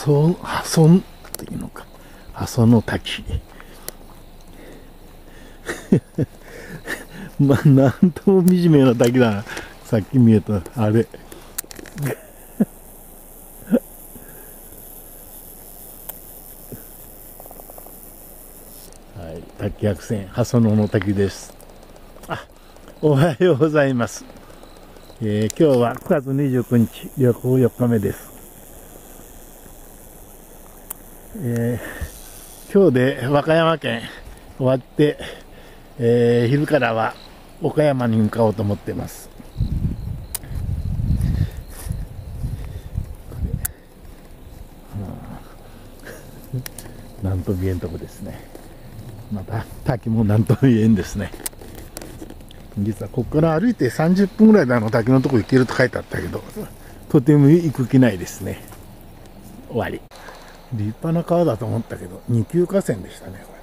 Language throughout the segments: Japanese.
破損っていうのか、破損の滝。まあ、なんとも惨めな滝だな。さっき見えた、あれ。はい、滝百選、破損の滝です。あ、おはようございます。今日は9月29日、旅行4日目です。今日で和歌山県終わって、昼からは岡山に向かおうと思っています。なんとも言えんとこですね。また滝もなんとも言えんですね。実はここから歩いて30分ぐらいで滝のとこ行けると書いてあったけど、とても行く気ないですね。終わり。立派な川だと思ったけど、二級河川でしたね、こ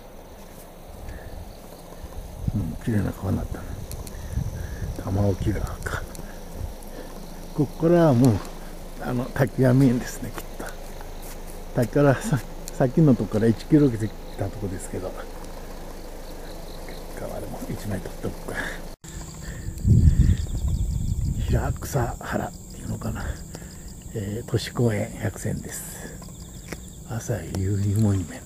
れ。綺麗な川になったな。玉置川か。ここからはもう、滝が見えんですね、きっと。滝からさっきのとこから1キロ来たとこですけど、川でも1枚取っておくか。平草原っていうのかな。都市公園100選です。朝夕日モニュメン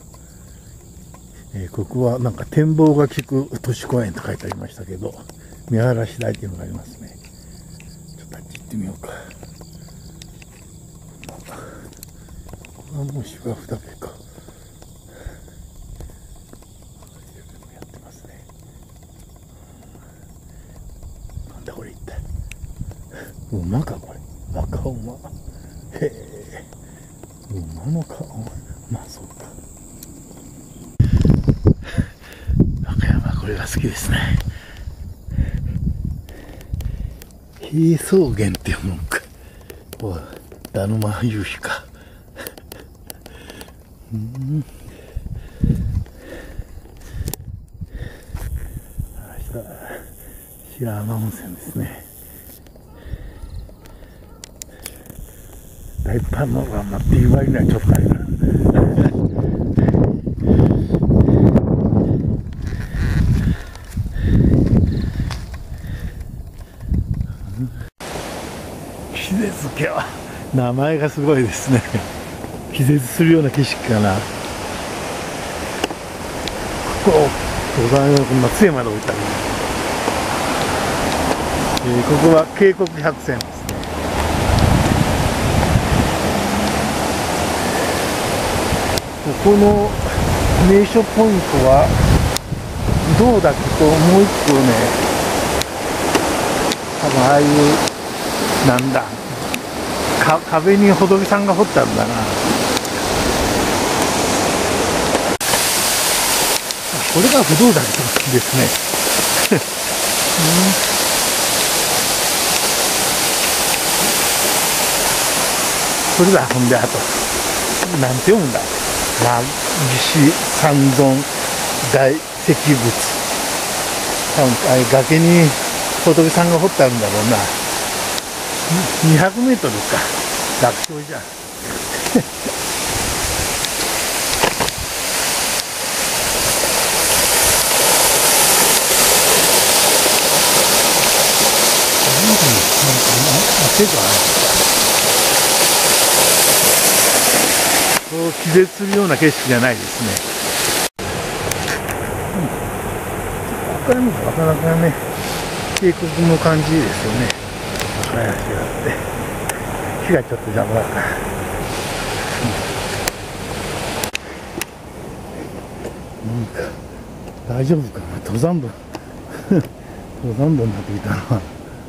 ト。ここはなんか展望が利く都市公園と書いてありましたけど、見晴らし台っていうのがありますね。ちょっとあっち行ってみようか。ここはもう芝生だけか。やってますね。なんだこれ一体。馬かこれ。赤馬。へえ。馬の顔。まあそうか。和歌山これが好きですね。平草原っていうもんか。おい、だるま夕日か。白浜温泉ですね。大パノラマっていう割にはちょっとあれだ。気絶家は名前がすごいですね。気絶するような景色かな。ここ登山用の松山まで置いてある。ここは渓谷百選ですね。ここの名所ポイントはどうだっけと、もう一個ね、多分ああいうなんだ壁に仏さんが彫ってあるんだな。これが不動岳ですね。これだ。ほんであとなんて読むんだ。義士三尊大石仏。多分あれ崖に仏さんが彫ってあるんだろうな。200メートルか。楽勝じゃん。気絶するような景色じゃないですね。ここから見るとなかなかね、渓谷の感じですよね。林があって、木がちょっと邪魔だから。大丈夫かな、登山道登山道になってきたな。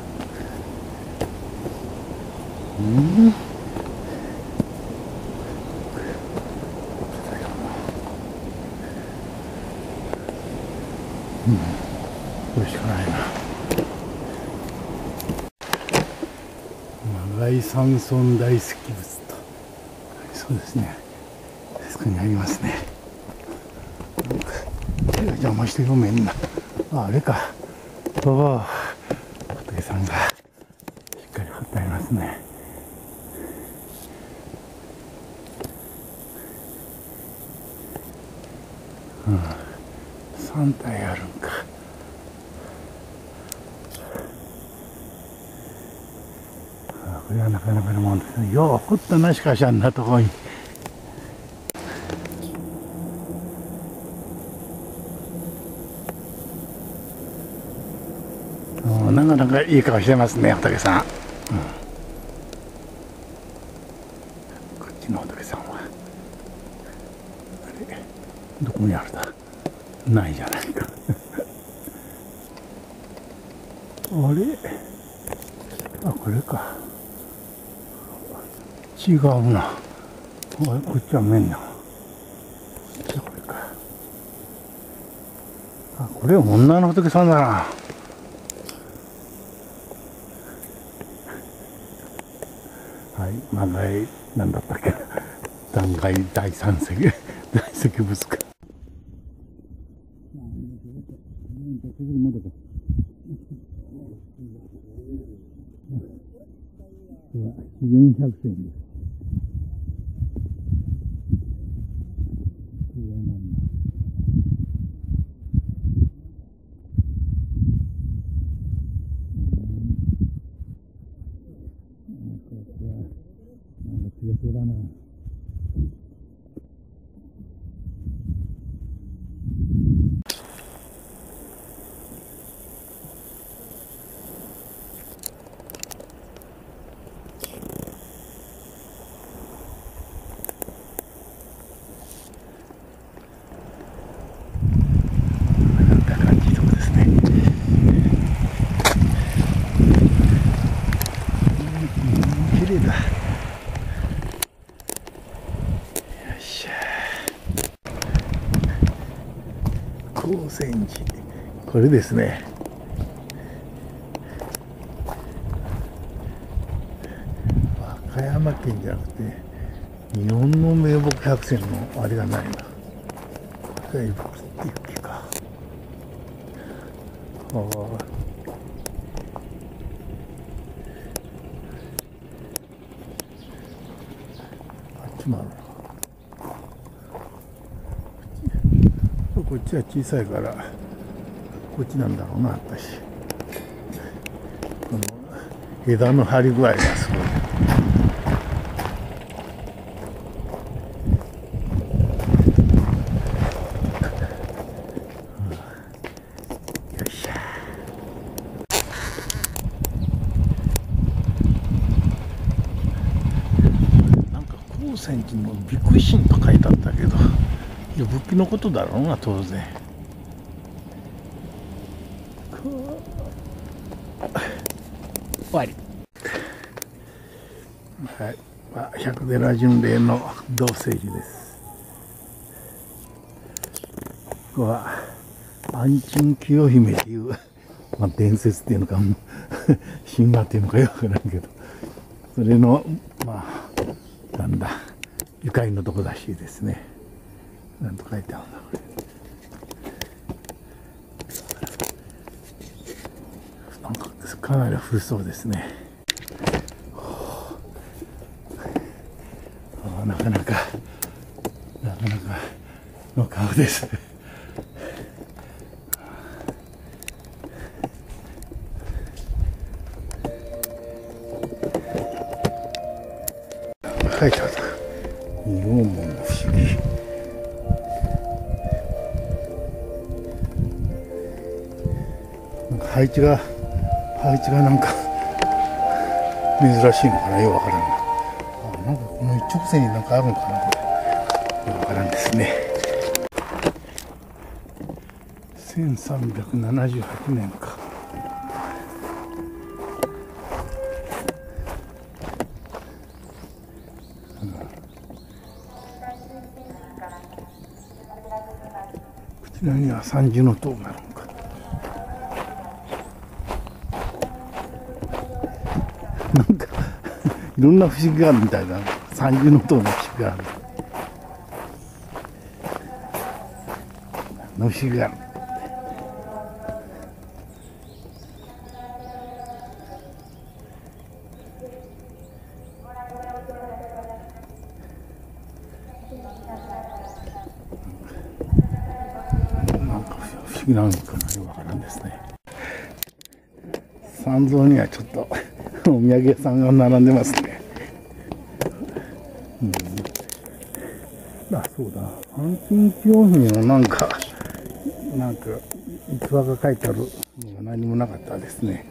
これしかないな。長井山村大石仏と、そうですね、そこにありますね。手が邪魔して読めんな。あれか。おお、仏さんがしっかり貼ってありますね。 3体あるんか。これはなかなかのもんですね。よう掘ったな、しかしあんなところに。なかなかいい顔してますね、仏さん。こっちの仏さんは。あれ、どこにあるだ。ないじゃないか。あれ、これか。違うな。こっちは面だ。こっちはこれか。これは女の仏さんだな。はい、まだなんだったっけ。断崖第三石大石仏か。自然百選です。そうだな。高専寺、これですね。和歌山県じゃなくて日本の名木百選のあれがないな。これが雪か。あっちもあるな。こっちは小さいからこっちなんだろうな、私。この枝の張り具合がすごい。よいしょ。なんか高専寺の美空心と書いてあったけど、いや仏器のことだろうな、当然。終わり。はい、百寺巡礼の道成寺です。ここは安珍清姫っていう、伝説っていうのか神話っていうのかよくわからんけど、それのなんだゆかりのとこらしいですね。なんと書いてあるんだこれ。なんかかなり古そうですね。なかなかの顔です。書いてある。仁王門の不思議。配置がなんか珍しいのかな、よくわからんな。なんかこの一直線になんかあるのかな、これ。よくわからんですね。1378年か。こちらには三重塔があるのか。なんかいろんな不思議があるみたいだ。三重塔の不思議がある。不思議がある。 次何かな、よくわからんですね。山蔵にはちょっとお土産屋さんが並んでますね。あ、そうだ。安心用品のなんか逸話が書いてあるのが何もなかったですね。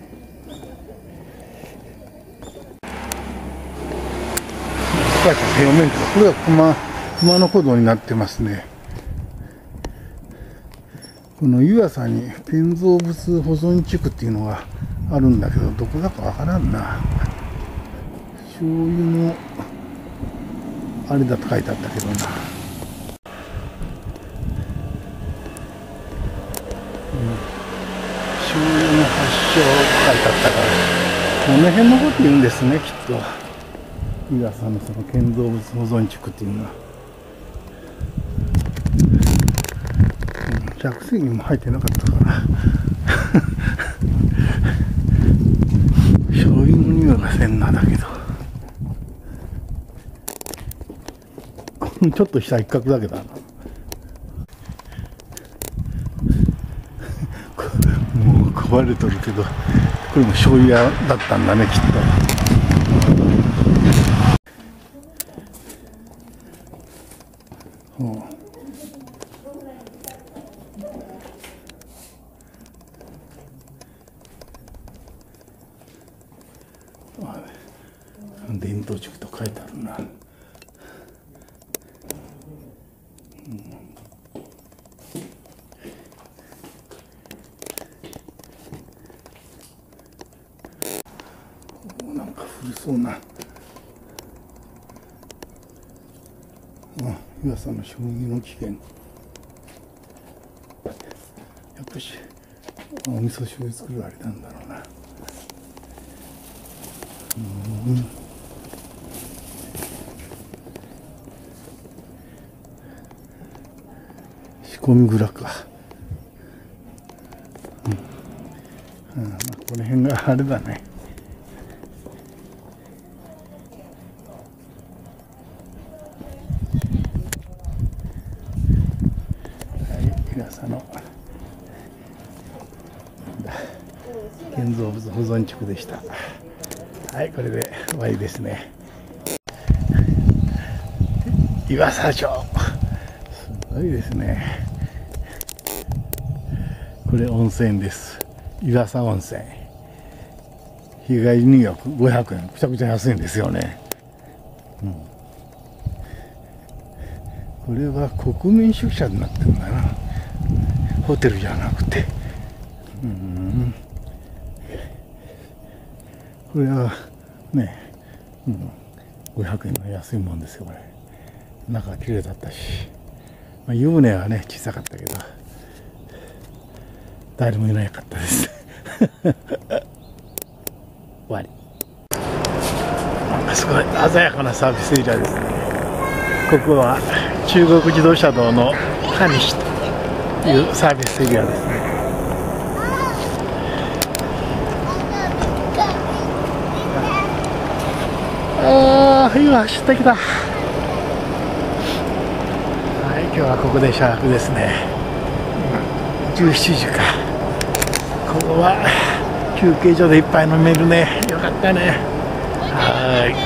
表面これは熊野古道になってますね。この湯浅に建造物保存地区っていうのがあるんだけど、どこだかわからんな。醤油のあれだと書いてあったけどな。醤油の発祥書いてあったから、この辺のこと言うんですね、きっと。湯浅のその建造物保存地区っていうのは。着席にも入ってなかったから醤油の匂いがせんなだけどちょっとした一角だけだなもう壊れとるけど、これも醤油屋だったんだね、きっと。伝統地区と書いてあるな。なんか古そうな。湯浅の醤油の起源。やっぱしお味噌醤油作るあれなんだろうな。仕込み蔵か。この辺があれだね。湯浅の建造物保存地区でした。はい、これで終わりですね。湯浅町、すごいですね。これ温泉です。湯浅温泉。日帰り入浴500円。くちゃくちゃ安いんですよね。これは国民宿舎になってるんだな。ホテルじゃなくて。これはね、500円の安いもんですよ、これ。中綺麗だったし。湯船はね、小さかったけど、誰もいなかったです。終わり。すごい鮮やかなサービスエリアですね。ここは中国自動車道のカニシというサービスエリアですね。今走ってきた。はい、今日はここでシャープですね。17時か。ここは休憩所でいっぱい飲めるね。よかったね。はい。